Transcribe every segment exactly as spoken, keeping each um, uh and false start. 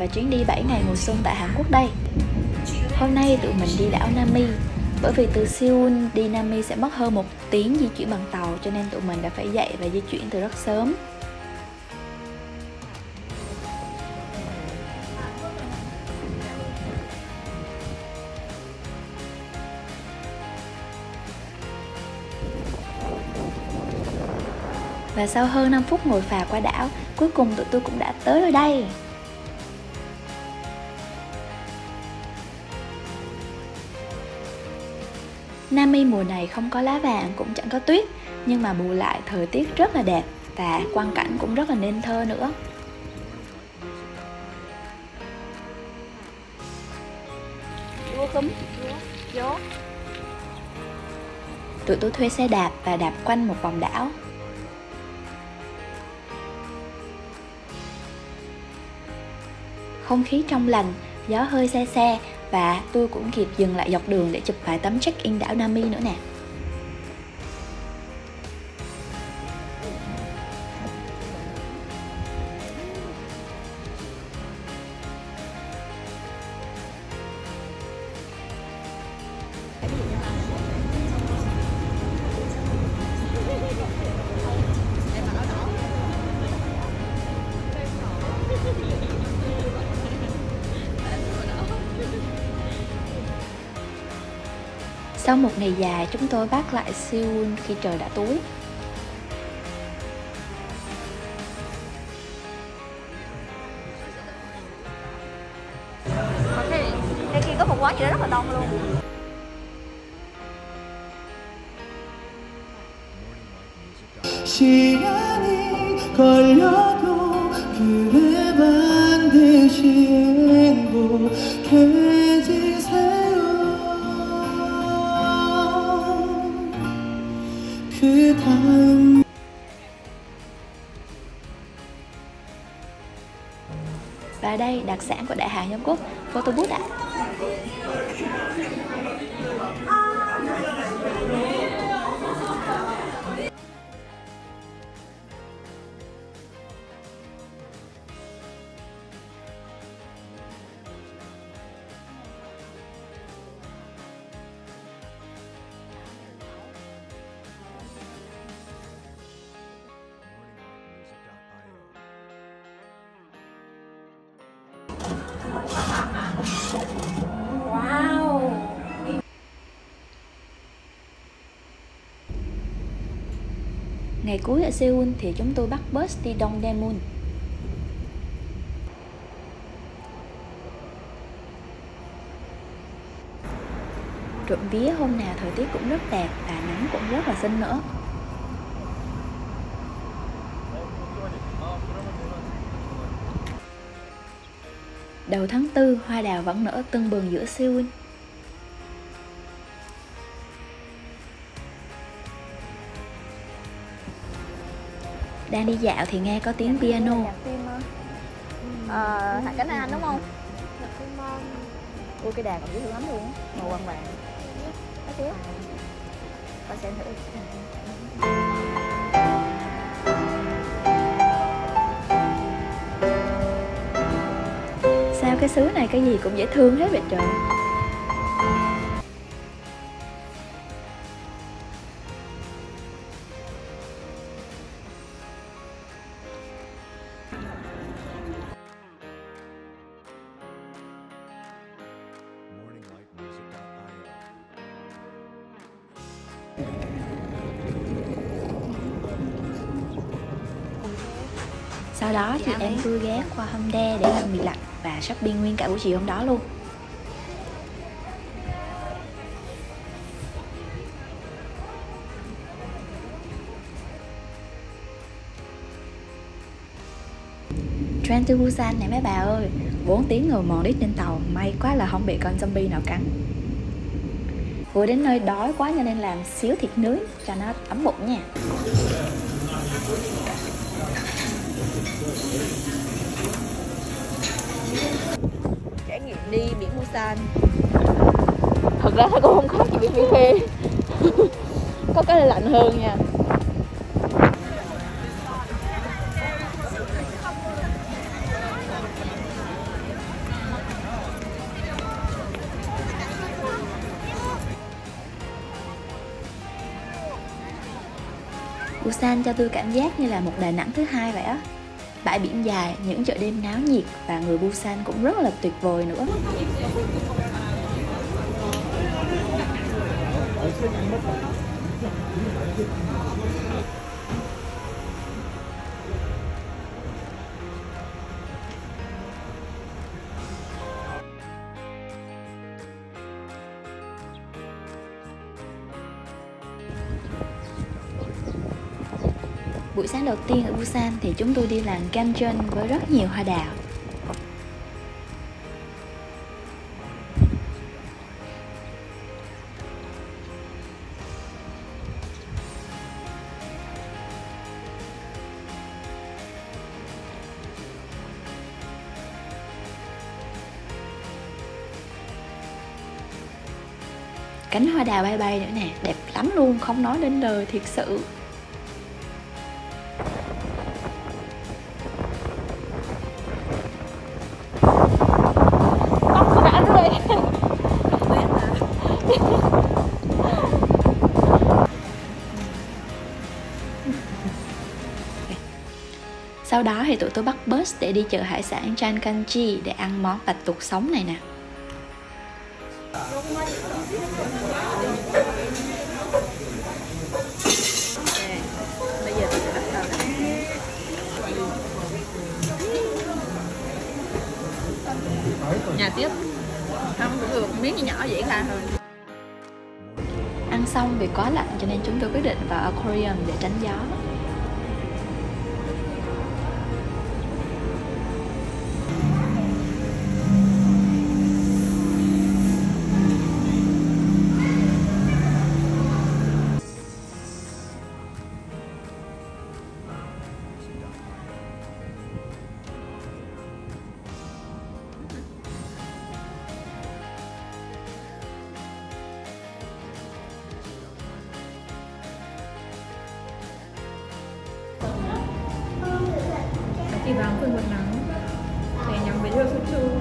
và chuyến đi bảy ngày mùa xuân tại Hàn Quốc đây. Hôm nay tụi mình đi đảo Nami. Bởi vì từ Seoul đi Nami sẽ mất hơn một tiếng di chuyển bằng tàu, cho nên tụi mình đã phải dậy và di chuyển từ rất sớm. Và sau hơn năm phút ngồi phà qua đảo, cuối cùng tụi tôi cũng đã tới rồi đây. Nami mùa này không có lá vàng cũng chẳng có tuyết, nhưng mà bù lại thời tiết rất là đẹp và quang cảnh cũng rất là nên thơ nữa. Tụi tôi thuê xe đạp và đạp quanh một vòng đảo. Không khí trong lành, gió hơi se se và tôi cũng kịp dừng lại dọc đường để chụp vài tấm check-in đảo Nami nữa nè. Sau một ngày dài, chúng tôi bắt lại Seoul khi trời đã tối. Cái, cái kia có một quán gì đó rất là đông luôn. 시간이 걸려도 그대 반드시 행복해지세요. 그 다음 Và đây, đặc sản của Đại Hàn Nhân Quốc, photo booth ạ. Wow. Ngày cuối ở Seoul thì chúng tôi bắt bus đi Dongdaemun. Trộm vía hôm nào thời tiết cũng rất đẹp và nắng cũng rất là xinh nữa. Đầu tháng tư, hoa đào vẫn nở tưng bừng giữa Seoul. Đang đi dạo thì nghe có tiếng piano. Ờ, Hạ Cánh Anh đúng không? Ui, cái đàn còn dễ thương lắm luôn á, màu vàng vàng. Có tiếp. Con xem thử. Sao cái xứ này cái gì cũng dễ thương hết vậy trời. Sau đó thì em tôi ghé qua Hongdae để làm mì lạnh và shopping nguyên cả buổi chiều hôm đó luôn. Train to Busan này mấy bà ơi, bốn tiếng ngồi mòn đít trên tàu, may quá là không bị con zombie nào cắn. Vừa đến nơi đói quá cho nên làm xíu thịt nướng cho nó ấm bụng nha. Trải nghiệm đi biển Busan. Thật ra nó cũng không khó gì biển Mỹ Khê. Có cái là lạnh hơn nha. Busan cho tôi cảm giác như là một Đà Nẵng thứ hai vậy á. Bãi biển dài, những chợ đêm náo nhiệt và người Busan cũng rất là tuyệt vời nữa. Buổi sáng đầu tiên ở Busan thì chúng tôi đi làng Ganjeon với rất nhiều hoa đào. Cánh hoa đào bay bay nữa nè, đẹp lắm luôn, không nói đến lời thiệt sự. Sau đó thì tụi tôi bắt bus để đi chợ hải sản Chankanji để ăn món bạch tuộc sống này nè. Bây giờ tôi sẽ bắt đầu nhà tiếp. Không cũng được, miếng nhỏ nhỏ vậy ra thôi. Ăn xong vì quá lạnh cho nên chúng tôi quyết định vào aquarium để tránh gió. Kỳ vọng phương quần nắng để nhắm với đưa phút chu.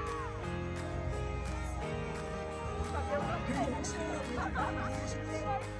Thank you.